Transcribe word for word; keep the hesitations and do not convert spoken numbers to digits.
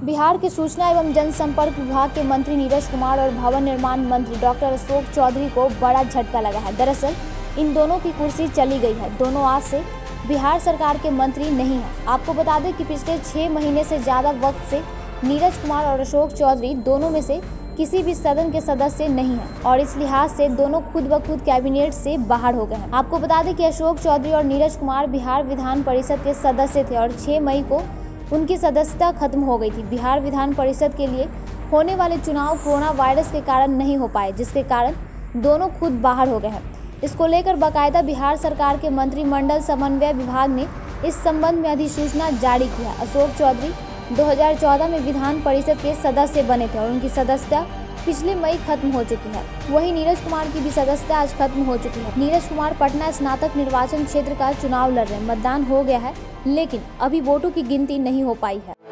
बिहार के सूचना एवं जनसंपर्क विभाग के मंत्री नीरज कुमार और भवन निर्माण मंत्री डॉक्टर अशोक चौधरी को बड़ा झटका लगा है। दरअसल इन दोनों की कुर्सी चली गई है। दोनों आज से बिहार सरकार के मंत्री नहीं हैं। आपको बता दें कि पिछले छः महीने से ज़्यादा वक्त से नीरज कुमार और अशोक चौधरी दोनों में से किसी भी सदन के सदस्य नहीं हैं और इस लिहाज से दोनों खुद ब खुद कैबिनेट से बाहर हो गए हैं। आपको बता दें कि अशोक चौधरी और नीरज कुमार बिहार विधान परिषद के सदस्य थे और छह मई को उनकी सदस्यता खत्म हो गई थी। बिहार विधान परिषद के लिए होने वाले चुनाव कोरोना वायरस के कारण नहीं हो पाए, जिसके कारण दोनों खुद बाहर हो गए हैं। इसको लेकर बाकायदा बिहार सरकार के मंत्रिमंडल समन्वय विभाग ने इस संबंध में अधिसूचना जारी की है। अशोक चौधरी दो हज़ार चौदह में विधान परिषद के सदस्य बने थे और उनकी सदस्यता पिछले मई खत्म हो चुकी है। वहीं नीरज कुमार की भी सदस्यता आज खत्म हो चुकी है। नीरज कुमार पटना स्नातक निर्वाचन क्षेत्र का चुनाव लड़ रहे हैं। मतदान हो गया है, लेकिन अभी वोटों की गिनती नहीं हो पाई है।